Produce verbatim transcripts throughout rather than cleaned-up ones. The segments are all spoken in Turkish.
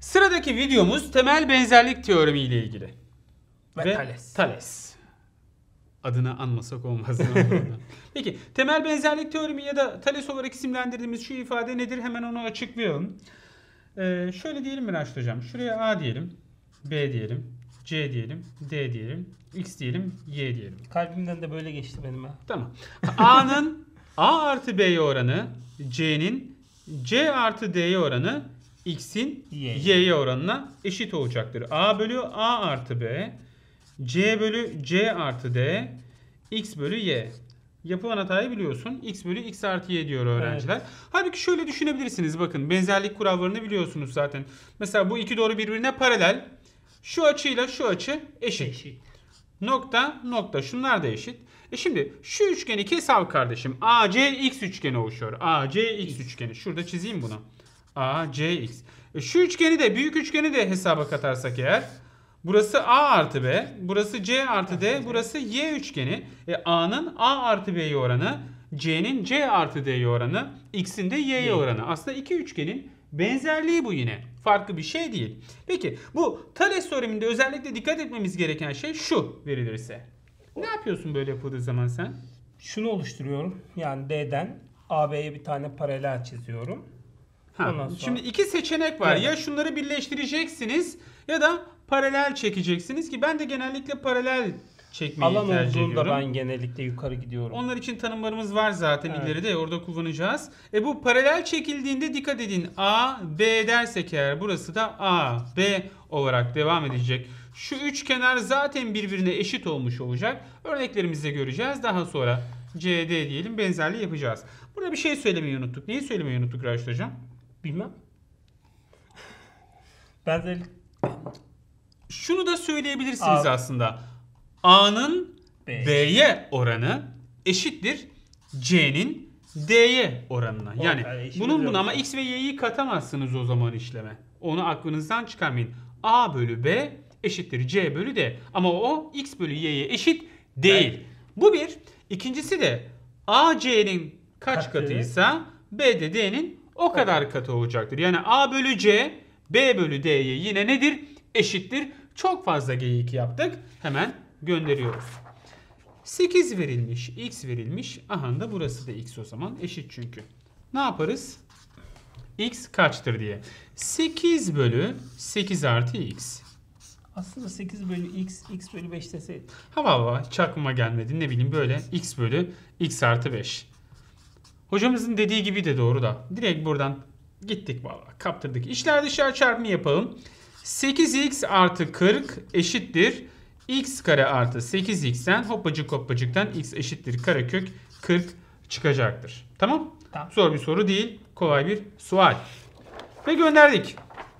Sıradaki videomuz temel benzerlik teoremi ile ilgili. Ve, Ve Thales. Thales. Adını anmasak olmaz. Peki temel benzerlik teoremi ya da Thales olarak isimlendirdiğimiz şu ifade nedir? Hemen onu açıklayalım. Ee, şöyle diyelim Miraç hocam. Şuraya A diyelim, B diyelim, C diyelim, D diyelim, X diyelim, Y diyelim. Kalbimden de böyle geçti benim ha. Tamam. A'nın A artı B'ye oranı, C'nin C artı D'ye oranı, X'in Y. Y'ye oranına eşit olacaktır. A bölü A artı B, C bölü C artı D, X bölü Y. Yapılan hatayı biliyorsun. X bölü X artı Y diyor öğrenciler. Evet. Halbuki şöyle düşünebilirsiniz. Bakın benzerlik kurallarını biliyorsunuz zaten. Mesela bu iki doğru birbirine paralel. Şu açıyla şu açı eşit. Eşit. Nokta nokta. Şunlar da eşit. E şimdi şu üçgeni kes al kardeşim. A C X üçgeni oluşuyor. A C X üçgeni. Şurada çizeyim bunu. A C X. E şu üçgeni de büyük üçgeni de hesaba katarsak eğer. Burası A artı B. Burası C artı D. Burası Y üçgeni. E A'nın A artı B'ye oranı. C'nin C artı D'ye oranı. X'in de Y'ye oranı. Aslında iki üçgenin benzerliği bu yine. Farklı bir şey değil. Peki bu Thales teoreminde özellikle dikkat etmemiz gereken şey şu verilirse. Ne yapıyorsun böyle yapıldığı zaman sen? Şunu oluşturuyorum. Yani D'den A B'ye bir tane paralel çiziyorum. Ha, Ondan sonra... Şimdi iki seçenek var. Evet. Ya şunları birleştireceksiniz ya da paralel çekeceksiniz ki ben de genellikle paralel çekmeyi Alan tercih olduğunda ediyorum. ben genellikle yukarı gidiyorum. Onlar için tanımlarımız var zaten, Evet. ileride orada kullanacağız. E bu paralel çekildiğinde dikkat edin. A, B dersek eğer burası da A, B olarak devam edecek. Şu üç kenar zaten birbirine eşit olmuş olacak. Örneklerimizde göreceğiz. Daha sonra C D diyelim, benzerliği yapacağız. Burada bir şey söylemeyi unuttuk. Neyi söylemeyi unuttuk Raşit Hocam? Bilmem. Benzerlik. Şunu da söyleyebilirsiniz A- aslında. A'nın B. B'ye oranı eşittir C'nin D'ye oranına. O, Yani yani işimiz bunun yok. buna ama X ve Y'yi katamazsınız o zaman işleme. Onu aklınızdan çıkarmayın. A bölü B eşittir C bölü D. Ama o X bölü Y'ye eşit değil. Evet. Bu bir. İkincisi de A C'nin kaç Katı. katıysa B de D'nin o kadar katı olacaktır. Yani A bölü C B bölü D'ye yine nedir? Eşittir. Çok fazla geyik yaptık. Hemen gönderiyoruz. sekiz verilmiş, X verilmiş. Aha da burası da X o zaman. Eşit çünkü. Ne yaparız? X kaçtır diye. sekiz bölü sekiz artı X. Aslında sekiz bölü X, X bölü beş deseydik. Hava hava hiç aklıma gelmedi. Ne bileyim böyle X bölü X artı beş. Hocamızın dediği gibi de doğru da. Direkt buradan gittik vallahi kaptırdık. İçler dışlar çarpımı yapalım. sekiz X artı kırk eşittir. X kare artı sekiz X'ten hoppacık hoppacıktan X eşittir karekök kırk çıkacaktır. Tamam? Tamam. Zor bir soru değil. Kolay bir sual. Ve gönderdik.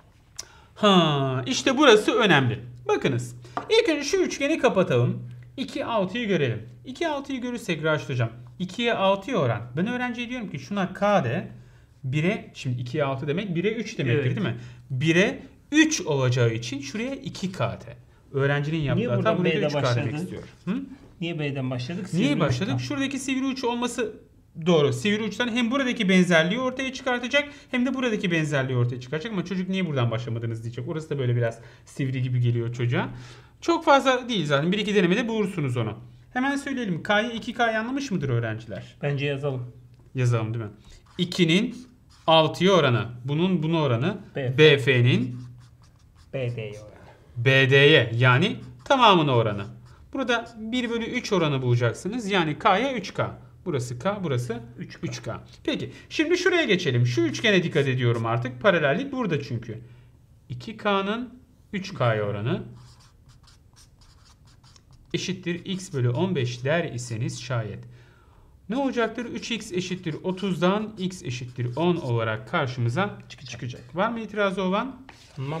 Ha, işte burası önemli. Bakınız. İlk önce şu üçgeni kapatalım. iki altıyı görelim. iki altıyı görürsek Raşit Hocam. ikiye altıya oran. Ben öğrenciye diyorum ki şuna K de bire, şimdi ikiye altı demek bire üç demektir, Evet. değil mi? bire üç olacağı için şuraya iki K de. Öğrencinin yaptığı Niye hata buradan buraya da B'de üç K başladı? demek istiyor. Hı? Niye B'den başladık? Niye Sivri başladık? uçtan. Şuradaki sivri uç olması doğru. Sivri uçtan hem buradaki benzerliği ortaya çıkartacak hem de buradaki benzerliği ortaya çıkaracak. Ama çocuk niye buradan başlamadınız diyecek. Orası da böyle biraz sivri gibi geliyor çocuğa. Çok fazla değil zaten. Bir iki denemede bulursunuz onu. Hemen söyleyelim. K'yı iki K'yı anlamış mıdır öğrenciler? Bence yazalım. Yazalım değil mi? ikinin altıya oranı. Bunun buna oranı. B. B F'nin B D'ye oranı. B D'ye yani tamamına oranı. Burada bir bölü üç oranı bulacaksınız. Yani K'ya üç K. Burası K, burası üç K. Peki şimdi şuraya geçelim. Şu üçgene dikkat ediyorum artık. Paralellik burada çünkü. iki K'nın üç K'ya oranı eşittir X bölü on beş der iseniz şayet. Ne olacaktır? üç X eşittir otuzdan X eşittir on olarak karşımıza çıkacak. Var mı itirazı olan? Tamam.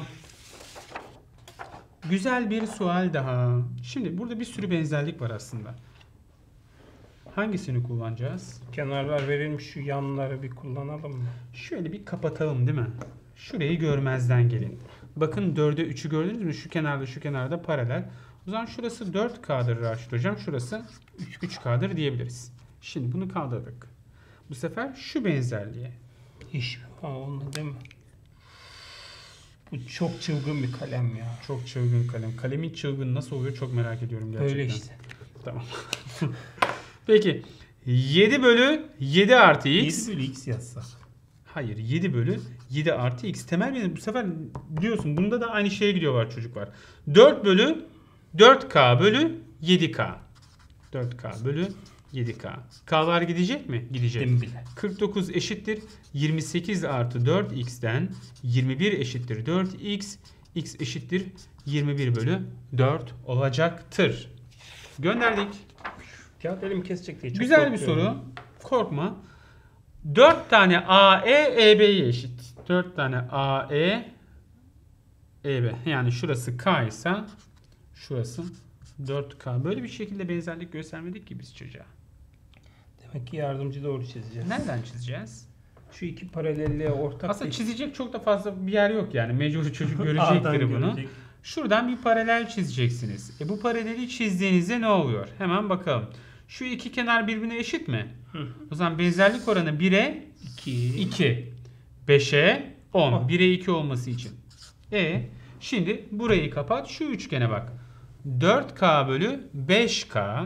Güzel bir sual daha. Şimdi burada bir sürü benzerlik var aslında. Hangisini kullanacağız? Kenarlar verilmiş, şu yanları bir kullanalım mı? Şöyle bir kapatalım değil mi? Şurayı görmezden gelin. Bakın dörde üçü gördünüz mü? Şu kenarda şu kenarda paralel. O zaman şurası dört K'dır Raşit Hocam. Şurası üç K'dır diyebiliriz. Şimdi bunu kaldırdık. Bu sefer şu benzerliğe. İş. Ha, onu değil mi? Bu çok çılgın bir kalem ya. Çok çılgın kalem. Kalemin çılgın nasıl oluyor çok merak ediyorum gerçekten. Böyle işte. Tamam. Peki. yedi bölü yedi artı x. yedi bölü x yazsak. Hayır. yedi bölü yedi artı x. Temel benim bu sefer biliyorsun bunda da aynı şeye gidiyorlar çocuklar. dört bölü dört k bölü yedi k. dört k bölü yedi k. K'lar gidecek mi? Gidecek. Gittim bile. kırk dokuz eşittir yirmi sekiz artı dört x'ten yirmi bir eşittir dört x. X eşittir yirmi bir bölü dört olacaktır. Gönderdik. Kağıt elim kesecek diye çok Güzel bir korkuyorum. soru. Korkma. dört tane A E E B'ye eşit. dört tane A E E B. Yani şurası K ise şurası dört K. Böyle bir şekilde benzerlik göstermedik ki biz çocuğa. Demek ki yardımcı doğru çizeceğiz. Nereden çizeceğiz? Şu iki paralelliğe ortak Aslında bir- çizecek çok da fazla bir yer yok yani. Mecbur çocuk A'dan görecektir bunu. görecek. Şuradan bir paralel çizeceksiniz. E bu paraleli çizdiğinizde ne oluyor? Hemen bakalım. Şu iki kenar birbirine eşit mi? Hı. O zaman benzerlik oranı bire iki. iki. beşe on. On. bire iki olması için. E şimdi burayı kapat. Şu üçgene bak. dört k bölü beş k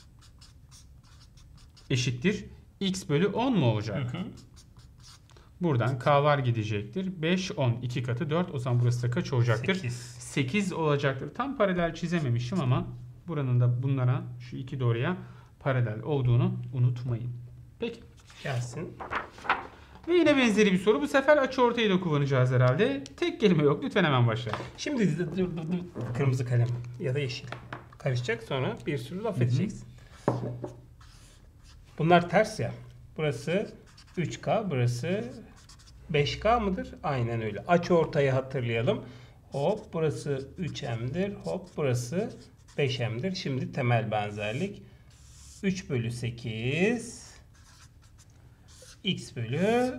eşittir. X bölü on mu olacak? Hı hı. Buradan k'lar gidecektir. beş, on. iki katı dört. O zaman burası da kaç olacaktır? sekiz. sekiz olacaktır. Tam paralel çizememişim ama buranın da bunlara şu iki doğruya paralel olduğunu unutmayın. Peki. Gelsin. Ve yine benzeri bir soru. Bu sefer açıortayı da kullanacağız herhalde. Tek kelime yok. Lütfen hemen başla. Şimdi dur, dur, dur, dur. Kırmızı kalem ya da yeşil. Karışacak, sonra bir sürü laf edeceksin. Bunlar ters ya. Burası üç k, burası beş k mıdır? Aynen öyle. Açıortayı hatırlayalım. Hop burası üç m'dir. Hop burası beş m'dir. Şimdi temel benzerlik. üç bölü sekiz x bölü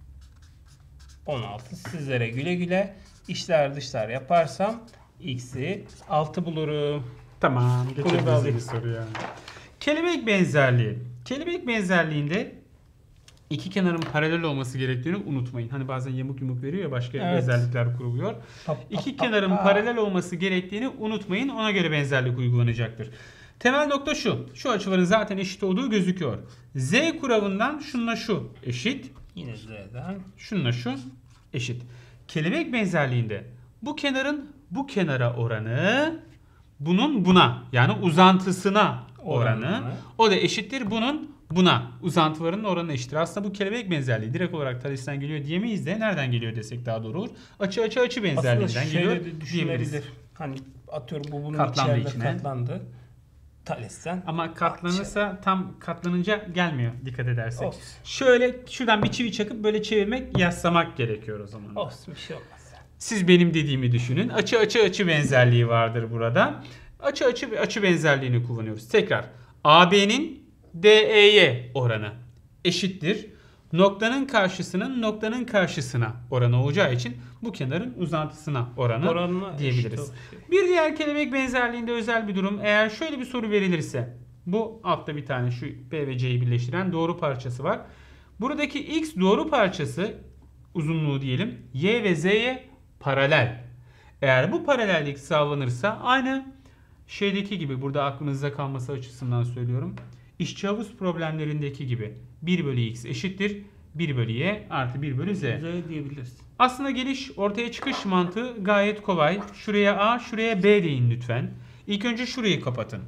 on altı. Sizlere güle güle. İçler dışlar yaparsam x'i altı bulurum. Tamam. Bunu da Geçebiliriz alayım. bir soru yani. Kelebek benzerliği. Kelebek benzerliğinde iki kenarın paralel olması gerektiğini unutmayın. Hani bazen yamuk yumuk veriyor ya başka Evet. benzerlikler kuruluyor. Pap, İki pap, kenarın pap. paralel olması gerektiğini unutmayın. Ona göre benzerlik uygulanacaktır. Temel nokta şu. Şu açıların zaten eşit olduğu gözüküyor. Z kuralından şununla şu eşit. Yine z'den. Şununla şu eşit. Kelebek benzerliğinde bu kenarın bu kenara oranı bunun buna yani uzantısına oranı. Oranına. O da eşittir bunun buna. Uzantılarının oranı eşittir. Aslında bu kelebek benzerliği direkt olarak Thales'ten geliyor diyemeyiz de nereden geliyor desek daha doğru olur. Açı açı açı Aslında benzerliğinden şöyle geliyor de diyebiliriz. düşünebilir. Hani atıyorum bu bunun Katlandı içeride içine. katlandı. Thales'ten. Ama katlanırsa tam katlanınca gelmiyor dikkat edersek. Olsun. Şöyle şuradan bir çivi çakıp böyle çevirmek, yaslamak gerekiyor o zaman. Olsun, bir şey olmaz. Siz benim dediğimi düşünün. Açı açı açı benzerliği vardır burada. Açı açı açı benzerliğini kullanıyoruz. Tekrar A B'nin D E'ye oranı eşittir. Noktanın karşısının noktanın karşısına oranı olacağı için bu kenarın uzantısına oranı Oranına diyebiliriz. eşit o şey. Bir diğer kelebek benzerliğinde özel bir durum. Eğer şöyle bir soru verilirse bu altta bir tane şu B ve C'yi birleştiren doğru parçası var. Buradaki X doğru parçası uzunluğu diyelim Y ve Z'ye paralel. Eğer bu paralellik sağlanırsa aynı şeydeki gibi burada aklınızda kalması açısından söylüyorum. İşçi havuz problemlerindeki gibi bir bölü x eşittir bir bölü y artı bir bölü z. Z diyebiliriz. Aslında geliş ortaya çıkış mantığı gayet kolay. Şuraya A, şuraya B deyin lütfen. İlk önce şurayı kapatın.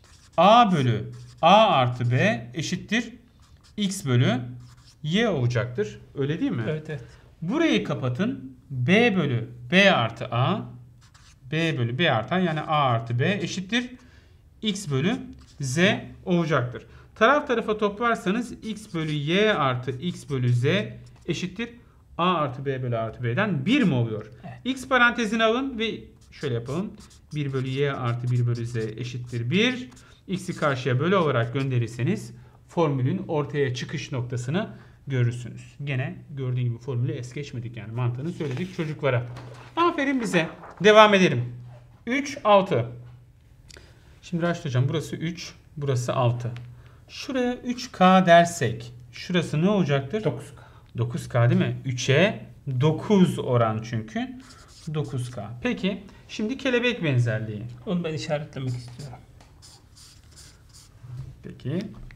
A bölü A artı B eşittir x bölü y olacaktır. Öyle değil mi? Evet evet. Burayı kapatın. B bölü B artı A B bölü B artan yani A artı B eşittir x bölü z olacaktır. Taraf tarafa toplarsanız x bölü y artı x bölü z eşittir A artı B bölü artı B'den bir mi oluyor? Evet. X parantezini alın ve şöyle yapalım. bir bölü y artı bir bölü z eşittir bir. X'i karşıya bölü olarak gönderirseniz formülün ortaya çıkış noktasını görürsünüz. Gene gördüğün gibi formülü es geçmedik yani mantığını söyledik çocuklara. Aferin bize. Devam edelim. üç, altı. Şimdi Raşit hocam burası üç, burası altı. Şuraya üç K dersek şurası ne olacaktır? dokuz K. dokuz K değil mi? üçe dokuz oran çünkü. dokuz K. Peki şimdi kelebek benzerliği. Onu ben işaretlemek istiyorum. Peki.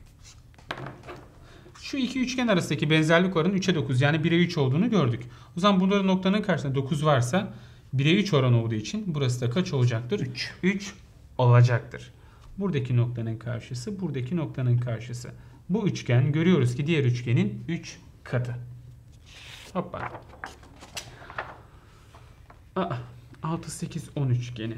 Şu iki üçgen arasındaki benzerlik oranı üçe dokuz yani bire üç olduğunu gördük. O zaman bunların noktanın karşısında dokuz varsa bire üç oran olduğu için burası da kaç olacaktır? üç. üç olacaktır. Buradaki noktanın karşısı, buradaki noktanın karşısı. Bu üçgen görüyoruz ki diğer üçgenin üç katı. Hoppa. Aa, altı, sekiz, on üçgeni.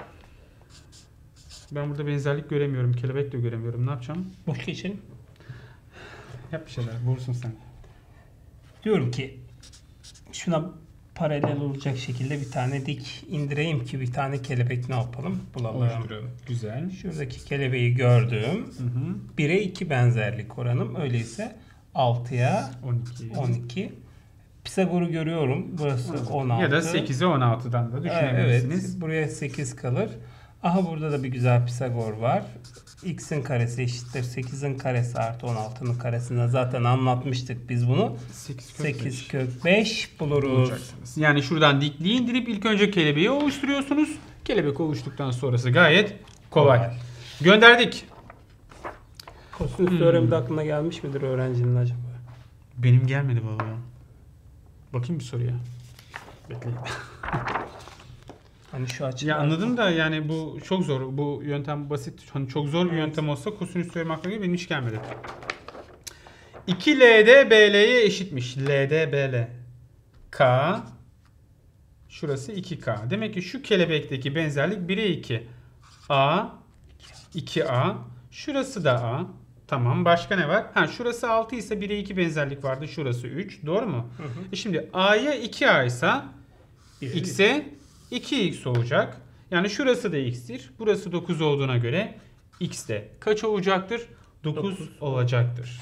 Ben burada benzerlik göremiyorum. Kelebek de göremiyorum. Ne yapacağım? Boş geçelim. Yap bir şeyler. Bulursun sen. Diyorum ki şuna paralel olacak şekilde bir tane dik indireyim ki bir tane kelebek ne yapalım? Bulalım. Oluşturalım. Güzel. Şuradaki kelebeği gördüm. Hı hı. bire iki benzerlik oranım. Öyleyse altıya on iki. on iki. Pisagor'u görüyorum. Burası on altı. Ya da sekize on altıdan da düşünebilirsiniz. Evet. Buraya sekiz kalır. Aha burada da bir güzel Pisagor var. X'in karesi eşittir sekizin karesi artı on altının karesinden zaten anlatmıştık biz bunu. sekiz kök beş buluruz. Yani şuradan dikliği indirip ilk önce kelebeği oluşturuyorsunuz. Kelebek oluştuktan sonrası gayet kolay. Kolay. Gönderdik. Kosinüs Hmm. teoremi de aklına gelmiş midir öğrencinin acaba? Benim gelmedi vallahi. Bakayım bir soruya. Bekleyin. Hani şu açıdan. Ya anladım da yani bu çok zor. Bu yöntem basit. Hani çok zor bir Evet. yöntem olsa kosinüs teoremi aklıma geliyor. Benim hiç gelmedi. iki L D B L'ye eşitmiş. L D B L. K. Şurası iki K. Demek ki şu kelebekteki benzerlik bire iki. A. iki A. Şurası da A. Tamam. Başka ne var? Ha, şurası altı ise bire iki benzerlik vardı. Şurası üç. Doğru mu? Hı hı. E şimdi A'ya iki A ise X'e iki X olacak. Yani şurası da X'tir. Burası dokuz olduğuna göre X de kaç olacaktır? dokuz dokuz olacaktır.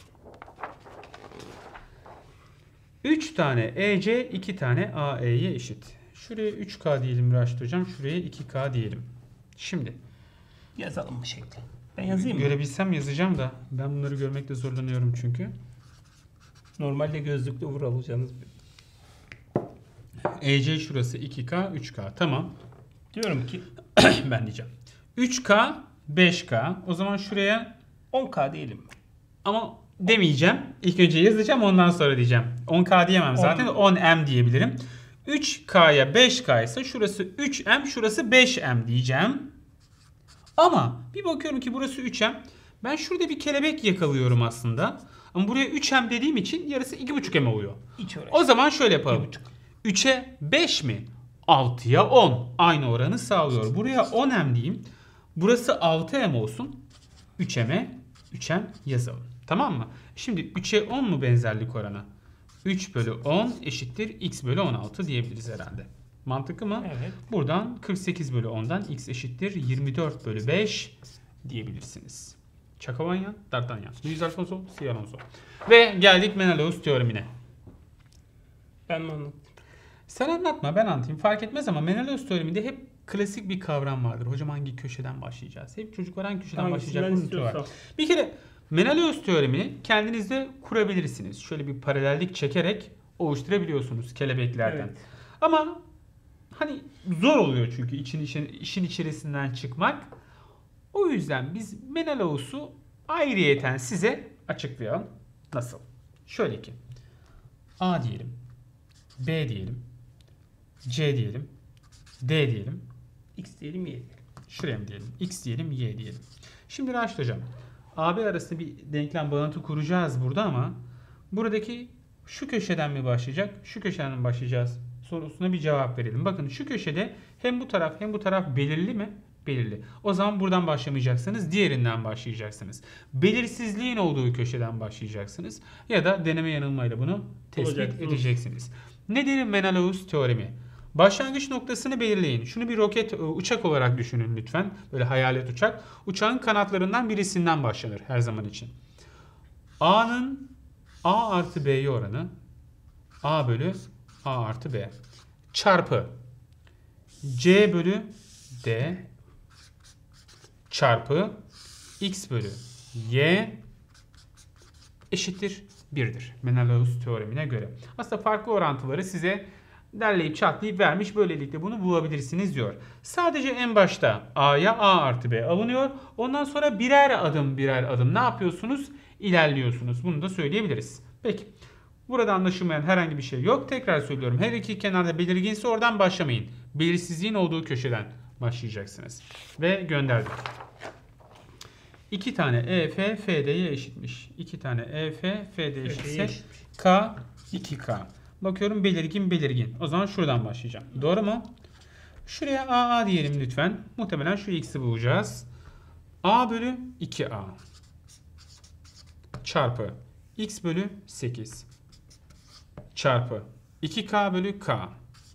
üç tane E C, iki tane A E'ye eşit. Şuraya üç K diyelim Raşit Hocam. Şuraya iki K diyelim. Şimdi Yazalım bu şekli. Ben yazayım mı? görebilsem yazacağım da ben bunları görmekte zorlanıyorum çünkü. Normalde gözlüklü vur alacaksınız. E C şurası iki K, üç K. Tamam. Diyorum ki Ben diyeceğim. üç K, beş K. O zaman şuraya on K diyelim. ama demeyeceğim. İlk önce yazacağım ondan sonra diyeceğim. on K diyemem zaten. on M diyebilirim. üç K'ya beş K ise şurası üç M, şurası beş M diyeceğim. Ama bir bakıyorum ki burası üç M. Ben şurada bir kelebek yakalıyorum aslında. Ama buraya üç M dediğim için yarısı iki buçuk M oluyor. Hiç uğraş. O zaman şöyle yapalım. üçe beş mi? altıya on. Aynı oranı sağlıyor. Buraya on M diyeyim. Burası altı M olsun. üç M'e üç M yazalım. Tamam mı? Şimdi üçe on mu benzerlik oranı? üç bölü on eşittir x bölü on altı diyebiliriz herhalde. Mantıklı mı? Evet. Buradan kırk sekiz bölü ondan x eşittir yirmi dört bölü beş diyebilirsiniz. Çakavanya, D'Artagnan. Luis Alfonso, Siyah Alonso. Ve geldik Menelaus teoremine. Ben mi anlattım? Sen anlatma, ben anlatayım. Fark etmez ama Menelaus teoreminde hep klasik bir kavram vardır. Hocam hangi köşeden başlayacağız? Hep çocuklar hangi köşeden Hangisinden başlayacak unutuyorlar. istiyorsan. Bir kere Menelaus teoremini kendinizde kurabilirsiniz. Şöyle bir paralellik çekerek oluşturabiliyorsunuz kelebeklerden. Evet. Ama hani zor oluyor çünkü için, işin, işin içerisinden çıkmak. O yüzden biz Menelaus'u ayrıyeten size açıklayalım. Nasıl? Şöyle ki A diyelim, B diyelim, C diyelim, D diyelim, X diyelim Y diyelim. şuraya mı diyelim, X diyelim, Y diyelim. Şimdi Raşit Hocam, A B arasında bir denklem bağıntı kuracağız burada ama buradaki şu köşeden mi başlayacak, şu köşeden mi başlayacağız sorusuna bir cevap verelim. Bakın şu köşede hem bu taraf hem bu taraf belirli mi? Belirli. O zaman buradan başlamayacaksınız, diğerinden başlayacaksınız. Belirsizliğin olduğu köşeden başlayacaksınız. Ya da deneme yanılmayla bunu tespit Olacaksınız. edeceksiniz. Nedir Menelaus teoremi? Başlangıç noktasını belirleyin. Şunu bir roket uçak olarak düşünün lütfen. Böyle hayalet uçak. Uçağın kanatlarından birisinden başlanır her zaman için. A'nın A artı B'ye oranı A bölü A artı B çarpı C bölü D çarpı X bölü Y eşittir birdir. Menelaus teoremine göre. Aslında farklı orantıları size derleyip çatlayıp vermiş. Böylelikle bunu bulabilirsiniz diyor. Sadece en başta A'ya A artı B alınıyor. Ondan sonra birer adım birer adım ne yapıyorsunuz? İlerliyorsunuz. Bunu da söyleyebiliriz. Peki. Burada anlaşılmayan herhangi bir şey yok. Tekrar söylüyorum. Her iki kenarda belirginse oradan başlamayın. Belirsizliğin olduğu köşeden başlayacaksınız. Ve gönderdik. İki tane E F F D'ye eşitmiş. İki tane E F F D eşitse K iki K. Bakıyorum belirgin belirgin. O zaman şuradan başlayacağım. Doğru mu? Şuraya A A diyelim lütfen. Muhtemelen şu x'i bulacağız. A bölü iki A çarpı x bölü sekiz çarpı iki K bölü K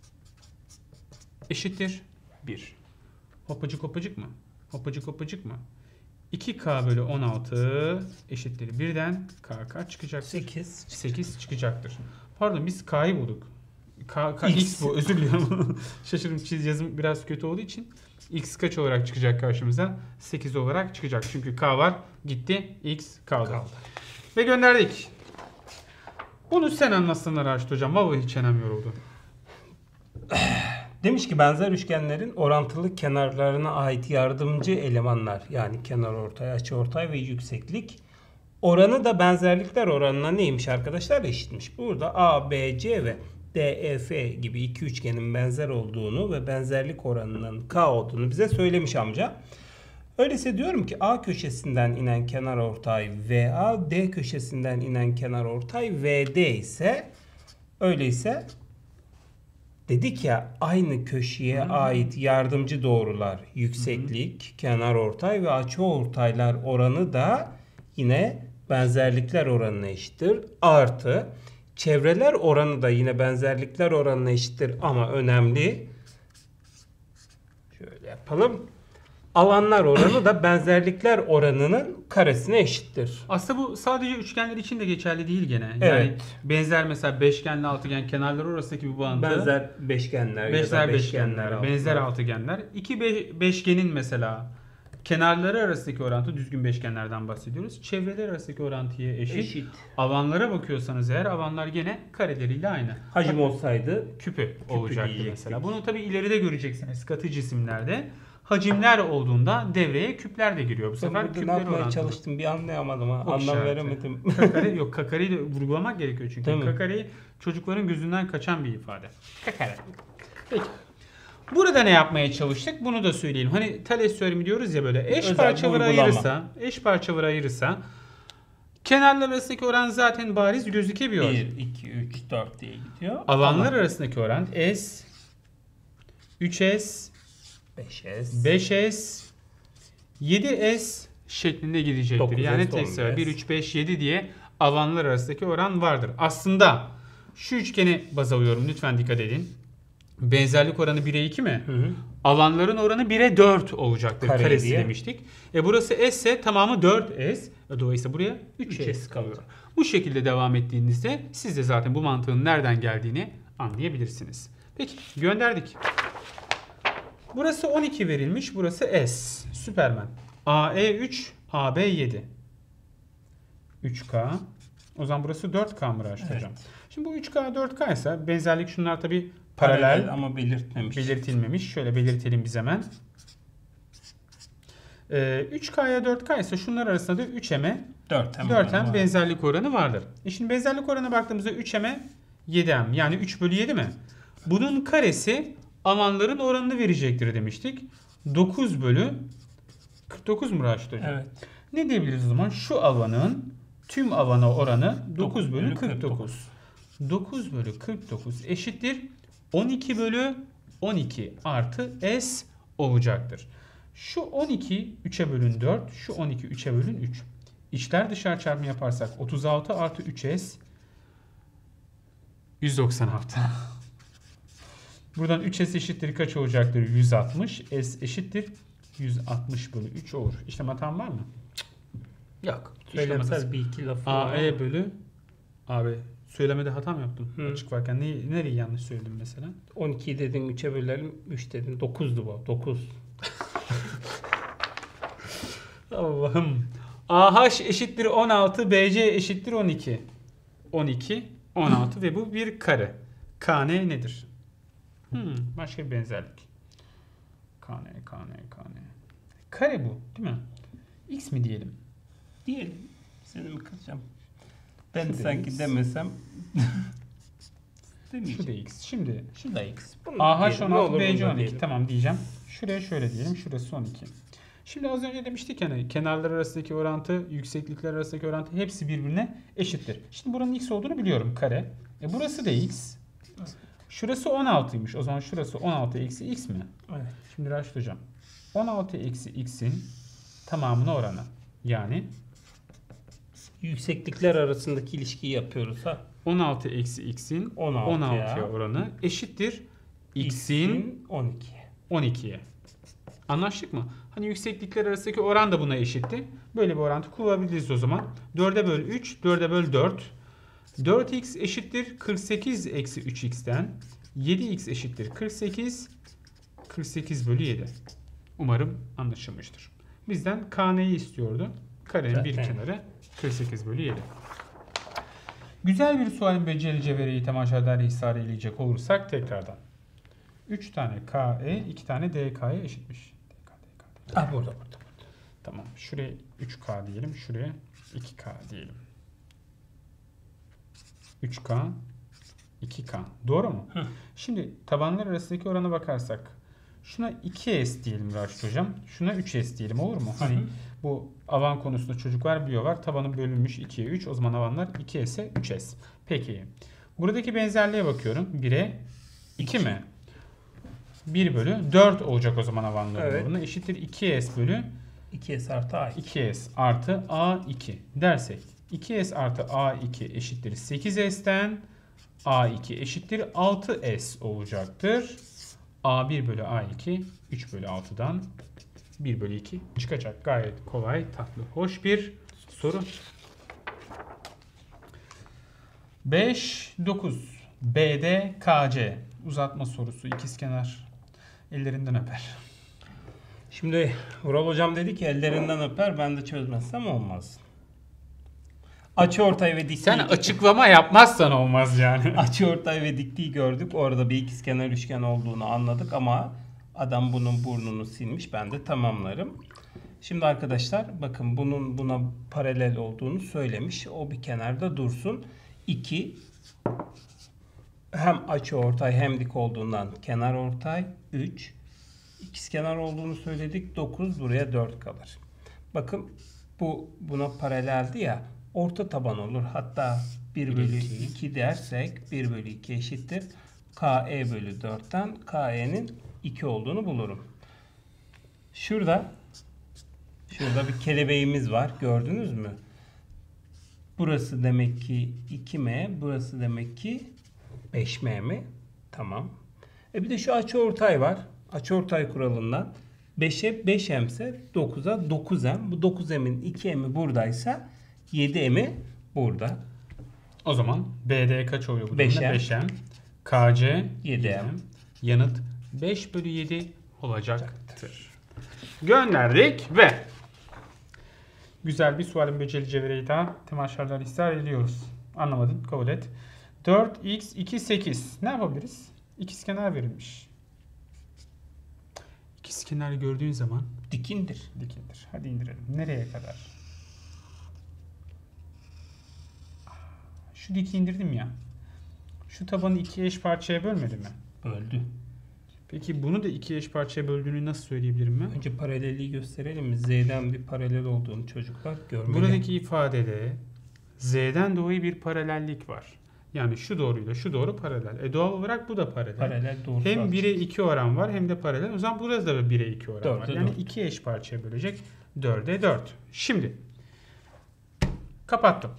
eşittir bir. Hopacık hopacık mı? Hopacık hopacık mı? iki K bölü on altı eşittir birden K kaç çıkacaktır? sekiz. sekiz çıkacaktır. Pardon biz K'yı bulduk. K, K X. X bu özür diliyorum. Şaşırdım çiz yazım biraz kötü olduğu için. X kaç olarak çıkacak karşımıza? sekiz olarak çıkacak. Çünkü K var gitti X kaldı. kaldı. Ve gönderdik. Bunu sen anlatsana Raşit hocam. Vallahi hiç çenem yoruldu. Demiş ki benzer üçgenlerin orantılı kenarlarına ait yardımcı elemanlar yani kenarortay, açıortay ve yükseklik oranı da benzerlikler oranına neymiş arkadaşlar? Eşitmiş. Burada A, B, C ve D, E, F gibi iki üçgenin benzer olduğunu ve benzerlik oranının K olduğunu bize söylemiş amca. Öyleyse diyorum ki A köşesinden inen kenarortay V A, D köşesinden inen kenarortay V D ise öyleyse dedik ya aynı köşeye Hı-hı. ait yardımcı doğrular, yükseklik, Hı-hı. kenarortay ve açıortaylar oranı da yine benzerlikler oranına eşittir. Artı çevreler oranı da yine benzerlikler oranına eşittir ama önemli. Şöyle yapalım. Alanlar oranı da benzerlikler oranının karesine eşittir. Aslında bu sadece üçgenler için de geçerli değil gene. Yani evet. benzer mesela beşgenli altıgen kenarları arasındaki bu bağıntı. Benzer beşgenler benzer ya da beşgenler, beşgenler benzer altıgenler. İki be- beşgenin mesela kenarları arasındaki orantı düzgün beşgenlerden bahsediyoruz. Çevreler arasındaki orantıya eşit. eşit. Alanlara bakıyorsanız eğer alanlar gene kareleriyle aynı. Hacim olsaydı küpü, küpü olacaktı mesela. Bunu tabii ileride göreceksiniz katı cisimlerde. Hacimler olduğunda devreye küpler de giriyor. Bu sefer küpler küpler orantılı. orantılı. Çalıştım bir anlayamadım ha. Ok Anlam işareti. veremedim. Kakare yok kakareyi de vurgulamak gerekiyor çünkü. Değil mi? Kakare çocukların gözünden kaçan bir ifade. Kakare. Peki. Burada ne yapmaya çalıştık? Bunu da söyleyelim. Hani Thales teoremi diyoruz ya böyle eş Özel parçalara uygulama. ayırırsa, eş parçalara ayırırsa kenarlar arasındaki oran zaten bariz gözükebiliyor. bir, iki, üç, dört diye gidiyor. Alanlar Ama arasındaki oran S, üç S, beş S, beş S, yedi S şeklinde gidecektir. dokuz S, Yani on tek sıra S. bir, üç, beş, yedi diye alanlar arasındaki oran vardır. Aslında şu üçgeni baz alıyorum. Lütfen dikkat edin. Benzerlik oranı bire iki mi? Hı hı. Alanların oranı bire dört olacaktır. Kare Karesi diye. demiştik. E burası S ise tamamı dört S. Dolayısıyla buraya üç S, üç S kalıyor. kalıyor. Bu şekilde devam ettiğinizde siz de zaten bu mantığın nereden geldiğini anlayabilirsiniz. Peki gönderdik. Burası on iki verilmiş. Burası S. Süpermen. A E üç, A B yedi. üç K. O zaman burası dört K mı Raşit Evet. hocam? Şimdi bu üç K dört K ise benzerlik şunlar tabi paralel, Paralel ama belirtmemiş. belirtilmemiş. Şöyle belirtelim biz hemen. Ee, üç K'ya dört K ise şunlar arasında da üç M'e dört M dört var. M benzerlik oranı vardır. E şimdi benzerlik oranına baktığımızda üç M'e yedi M yani üç bölü yedi mi? Bunun karesi alanların oranını verecektir demiştik. dokuz bölü kırk dokuz mu Raşit hocam? Evet. Ne diyebiliriz o zaman? Şu alanın tüm alana oranı dokuz bölü kırk dokuz. dokuz bölü kırk dokuz eşittir on iki bölü on iki artı S olacaktır. Şu on iki üçe bölün dört, şu on iki üçe bölün üç. İçler dışarı çarpımı yaparsak otuz altı artı üç S yüz doksan altı. Buradan üç S eşittir kaç olacaktır? yüz altmış. S eşittir yüz altmış bölü üç olur. İşlem hatam var mı? Yok. Söylemsel bir iki lafı var. A E bölü abi söylemede hata mı yaptım? Hı. Açık varken ne, nereyi yanlış söyledim mesela? on ikiyi dedin üçe bölelim. üç dedin. dokuzdu bu. dokuz. Allah'ım. A H eşittir on altı, B C eşittir on iki. on iki, on altı ve bu bir kare. K N nedir? Hmm, başka bir benzerlik. K N, K N, K N. Kare bu değil mi? X mi diyelim? Diyelim. Seni mi kıracağım? Ben Şu da sanki X. demesem Şu da demeyeceğim. X. Şimdi Şu da X. Bunu A H diyelim. Ne on altı, olur B C bunu on iki. diyelim. Tamam diyeceğim. Şuraya şöyle diyelim. Şurası on iki. Şimdi az önce demiştik yani kenarlar arasındaki orantı, yükseklikler arasındaki orantı hepsi birbirine eşittir. Şimdi buranın X olduğunu biliyorum. Kare. E burası da X. Şurası on altıymış. O zaman şurası on altı eksi X mi? Evet. Şimdi Raşit hocam. on altı eksi X'in tamamına oranı. Yani Yükseklikler arasındaki ilişkiyi yapıyoruz ha. on altı eksi X'in on altıya on altıya oranı eşittir X'in on ikiye. on ikiye. Anlaştık mı? Hani yükseklikler arasındaki oran da buna eşitti. Böyle bir orantı kullanabiliriz o zaman. dörde böl üç, dörde böl dört. dört x eşittir kırk sekiz eksi üç x'ten. yedi x eşittir kırk sekiz. kırk sekiz bölü yedi. Umarım anlaşılmıştır. Bizden K N'yi istiyordu. Karenin bir Zaten. kenarı kırk sekiz bölü yedi. Güzel bir sualin beceri cevhereyi temaşadar ihsar edecek olursak tekrardan. üç tane K E, iki tane D K'ya eşitmiş. D K, D K, D K. Ah burada burada. burada. Tamam. Şuraya üç K diyelim. Şuraya iki K diyelim. üç K, iki K. Doğru mu? Hı. Şimdi tabanlar arasındaki orana bakarsak. Şuna iki S diyelim Raşit hocam. Şuna üç S diyelim, olur mu? Hani Hı hı. bu avan konusunda çocuklar biliyorlar. Tabanın bölünmüş ikiye üç. O zaman avanlar iki S'e üç S. Peki. Buradaki benzerliğe bakıyorum. bire iki mi? bir bölü dört olacak o zaman avanların Evet. oranı. Eşittir iki S bölü iki S artı A iki. iki S artı A iki dersek iki S artı A iki eşittir sekiz S'ten A iki eşittir altı S olacaktır. A bir bölü A iki üç bölü altıdan bir bölü iki çıkacak. Gayet kolay, tatlı, hoş bir soru. beş, dokuz. B D K C uzatma sorusu, ikizkenar. Ellerinden öper. Şimdi Vural hocam dedi ki ellerinden öper, ben de çözmezsem olmaz. Açıortay ve dikliği. Sen açıklama yapmazsan olmaz yani. Açıortay ve dikliği gördük. Orada bir ikizkenar üçgen olduğunu anladık ama adam bunun burnunu silmiş. Ben de tamamlarım. Şimdi arkadaşlar bakın bunun buna paralel olduğunu söylemiş. O bir kenarda dursun. iki hem açıortay hem dik olduğundan kenarortay. üç ikizkenar olduğunu söyledik. dokuz buraya dört kalır. Bakın bu buna paraleldi ya. Orta taban olur. Hatta bir bölü iki dersek bir bölü iki eşittir K E bölü dörtten K E'nin iki olduğunu bulurum. Şurada şurada bir kelebeğimiz var. Gördünüz mü? Burası demek ki iki M. Burası demek ki beş M mi? Tamam. E bir de şu açıortay var. Açıortay kuralından beşe beş M ise dokuza dokuz M. Bu dokuz M'in iki M'i buradaysa yedi M'i burada. O zaman B D kaç oluyor bu beş durumda? M. beş M. K C yedi M. Yanıt beş bölü yedi olacaktır. Gönderdik ve güzel bir sualin beceri cevhereyi daha temaşarlar ihsar ediyoruz. Anlamadın, kabul et. dört x iki sekiz. Ne yapabiliriz? İkizkenar verilmiş. İkizkenar gördüğün zaman Dikindir. dikindir. Hadi indirelim. Nereye kadar? Şu diki indirdim ya. Şu tabanı iki eş parçaya bölmedi mi? Böldü. Peki bunu da iki eş parçaya böldüğünü nasıl söyleyebilirim ben? Önce paralelliği gösterelim mi? Z'den bir paralel olduğunu çocuklar görmeli. Buradaki ifadede Z'den dolayı bir paralellik var. Yani şu doğruyla şu doğru paralel. E doğal olarak bu da paralel. paralel doğru. Hem bire iki oran var hem de paralel. O zaman burada da bire iki oran var. Dörde Yani dört. iki eş parçaya bölecek. dörde dört. Şimdi kapattım.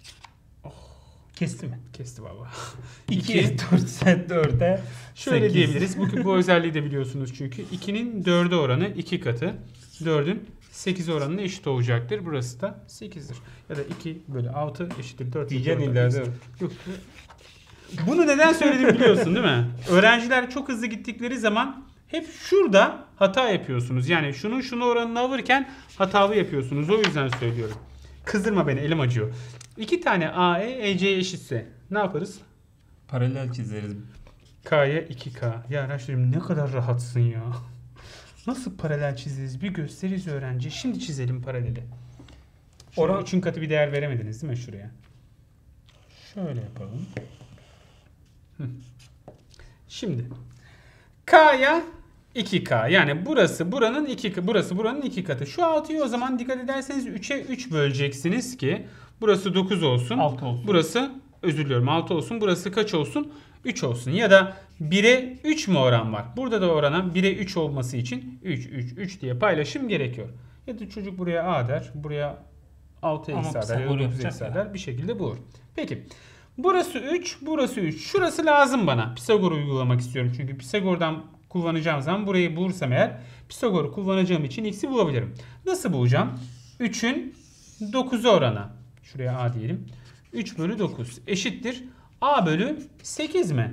Kesti mi? Kesti valla. ikiye dört dörde Şöyle sekiz. diyebiliriz. Bu, bu özelliği de biliyorsunuz çünkü. ikinin dörde oranı iki katı. dördün sekize oranına eşit olacaktır. Burası da sekizdir. Ya da iki bölü altı eşittir dört. Diyeceksin bölü illa dört. değil mi? Yok. Bunu neden söyledim biliyorsun değil mi? Öğrenciler çok hızlı gittikleri zaman hep şurada hata yapıyorsunuz. Yani şunun şunu oranını alırken hatalı yapıyorsunuz. O yüzden söylüyorum. Kızdırma beni, elim acıyor. iki tane A E E C'ye eşitse ne yaparız? Paralel çizeriz. K'ya iki K. Ya Araştırım ne kadar rahatsın ya. Nasıl paralel çizeriz? Bir gösteririz öğrenci. Şimdi çizelim paraleli. Oran Oran üçün katı bir değer veremediniz değil mi şuraya? şöyle yapalım. Şimdi K'ya iki K. Yani burası buranın iki burası buranın iki katı. Şu altıyı o zaman dikkat ederseniz üçe üç böleceksiniz ki burası dokuz olsun. altı olsun. Burası özür diliyorum altı olsun. Burası kaç olsun? üç olsun. Ya da bire üç mü oran var? Burada da orana bire üç olması için üç üç üç diye paylaşım gerekiyor. Ya da çocuk buraya A der. Buraya altı Ama eksi A der. Ya da Pisagor dokuz yapacak eksi A ya. der. Bir şekilde bulur. Peki. Burası üç, burası üç. Şurası lazım bana. Pisagor uygulamak istiyorum. Çünkü Pisagor'dan kullanacağım zaman burayı bulursam eğer Pisagor'u kullanacağım için x'i bulabilirim. Nasıl bulacağım? üçün dokuza oranı. Şuraya A diyelim. üç bölü dokuz eşittir. A bölü sekiz mi?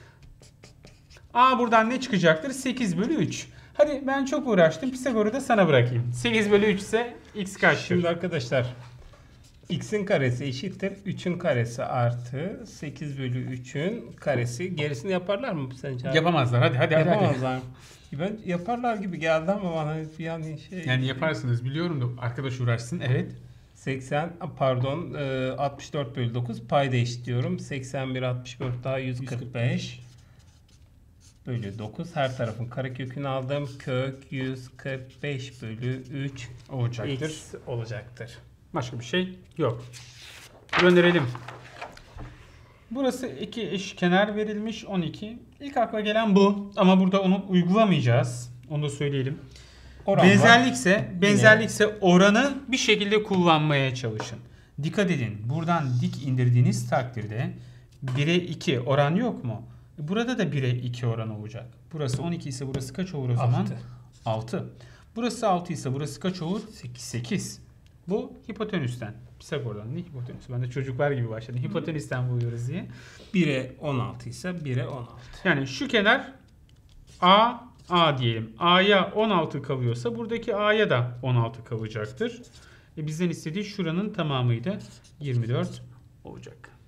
A buradan ne çıkacaktır? sekiz bölü üç. Hadi ben çok uğraştım. Pisagor'u da sana bırakayım. sekiz bölü üç ise x kaçtır? Şimdi arkadaşlar x'in karesi eşittir. üçün karesi artı sekiz bölü üçün karesi. Gerisini yaparlar mı sence? Yapamazlar. Hadi hadi hadi. hadi. Yapamazlar. Ben yaparlar gibi geldi ama bana yani şey. Yani yaparsınız biliyorum da arkadaş uğraşsın. Evet. seksen pardon e, altmış dört bölü dokuz payda eşitliyorum. seksen bir altmış dört daha yüz kırk beş bölü dokuz. Her tarafın karekökünü aldım. Kök yüz kırk beş bölü üç Olacaktır. x olacaktır. Başka bir şey yok. Gönderelim. Burası iki eşkenar verilmiş on iki. İlk akla gelen bu. Ama burada onu uygulamayacağız. Onu da söyleyelim. Oran var. Benzerlikse, benzerlikse oranı bir şekilde kullanmaya çalışın. Dikkat edin. Buradan dik indirdiğiniz takdirde bire iki oran yok mu? Burada da bire iki oran olacak. Burası on iki ise burası kaç olur o zaman? altı. altı. Burası altı ise burası kaç olur? sekiz. Bu hipotenüsten. Pisagor'dan. Ne hipotenüs? Ben de çocuklar gibi başladım. Hipotenüsten buluyoruz diye. bire on altı ise bire on altı. Yani şu kenar A, A diyelim. A'ya on altı kalıyorsa buradaki A'ya da on altı kalacaktır. E bizden istediği şuranın tamamıydı. yirmi dört olacak.